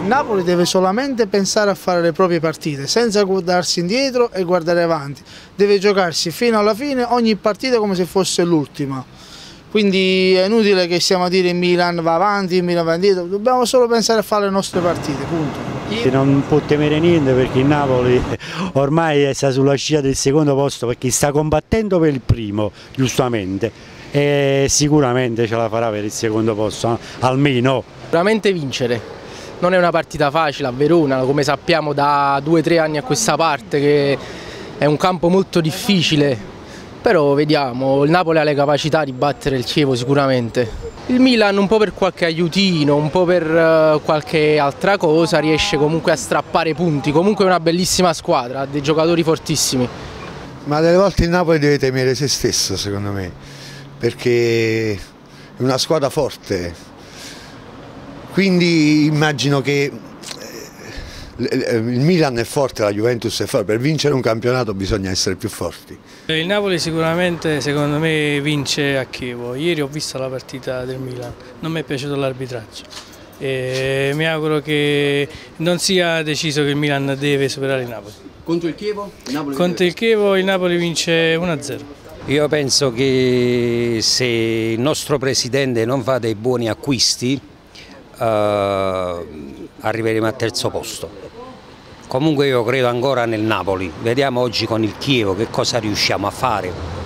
Il Napoli deve solamente pensare a fare le proprie partite, senza guardarsi indietro e guardare avanti. Deve giocarsi fino alla fine ogni partita come se fosse l'ultima. Quindi è inutile che stiamo a dire il Milan va avanti, il Milan va indietro, dobbiamo solo pensare a fare le nostre partite, punto. Non può temere niente perché il Napoli ormai sta sulla scia del secondo posto perché sta combattendo per il primo, giustamente, e sicuramente ce la farà per il secondo posto, almeno. Veramente vincere, non è una partita facile a Verona, come sappiamo da 2 o 3 anni a questa parte che è un campo molto difficile. Però vediamo, il Napoli ha le capacità di battere il Chievo sicuramente. Il Milan un po' per qualche aiutino, un po' per qualche altra cosa riesce comunque a strappare punti, comunque è una bellissima squadra, ha dei giocatori fortissimi. Ma delle volte il Napoli deve temere se stesso secondo me, perché è una squadra forte, quindi immagino che il Milan è forte, la Juventus è forte, per vincere un campionato bisogna essere più forti. Il Napoli sicuramente secondo me vince a Chievo. Ieri ho visto la partita del Milan, non mi è piaciuto l'arbitraggio e mi auguro che non sia deciso che il Milan deve superare il Napoli. Contro il Chievo? Contro il Chievo il Napoli vince 1-0. Io penso che se il nostro presidente non fa dei buoni acquisti arriveremo al terzo posto. Comunque io credo ancora nel Napoli, vediamo oggi con il Chievo che cosa riusciamo a fare.